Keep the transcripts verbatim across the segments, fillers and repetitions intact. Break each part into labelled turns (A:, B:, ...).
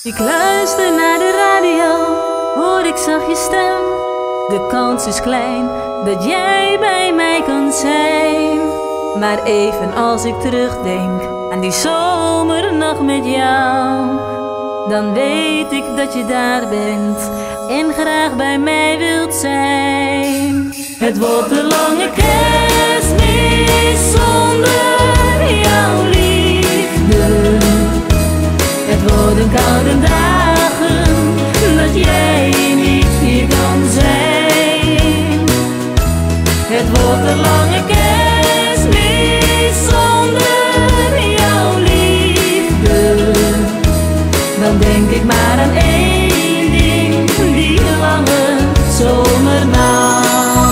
A: Ik luister naar de radio, hoor ik zacht je stem. De kans is klein dat jij bij mij kan zijn. Maar even als ik terugdenk aan die zomernacht met jou, dan weet ik dat je daar bent en graag bij mij wilt zijn. Het wordt een lange kerstmis zonder jouw liefde. Het worden koude dagen dat jij niet hier kan zijn. Het wordt een lange kerstmis zonder jouw liefde. Dan denk ik maar aan één ding, die lange zomernacht.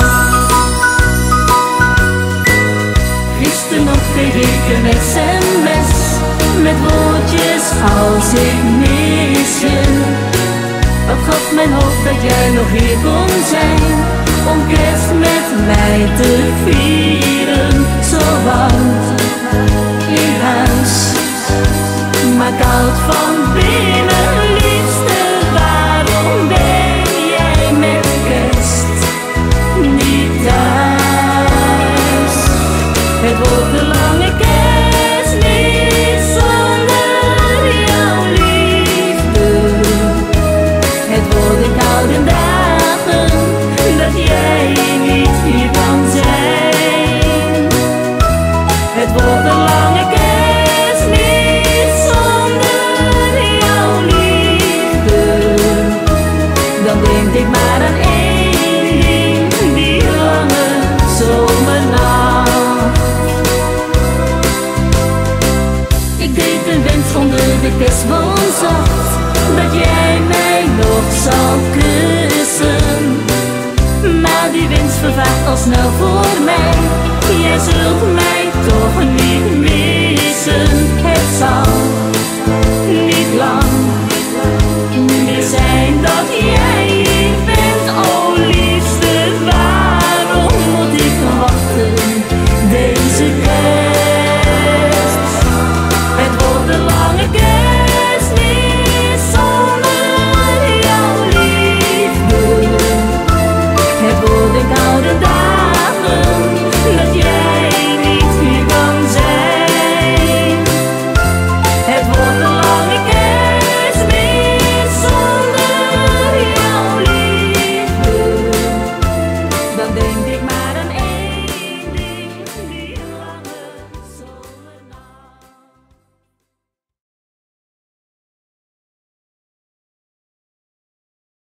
A: Gisteren nog kreeg ik een sms met woordjes als ik mis je. Wat gaf mijn hoop dat jij nog hier kon zijn, om kerst met mij te vieren. Zo warm in huis, maar koud van binnen. Liefste, waarom ben jij met kerst niet thuis? Het wordt een lange kerstmis zonder jouw liefde. Het worden koude dagen dat jij niet hier kan zijn. Het wordt een lange kerstmis zonder jouw liefde. Dan denk ik maar aan één ding, die lange zomernacht. Ik deed een wens onder de kerstboom zacht, dat jij mij nog zal kussen. Maar die wens vervaagt al snel voor mij. Jij zult mij toch niet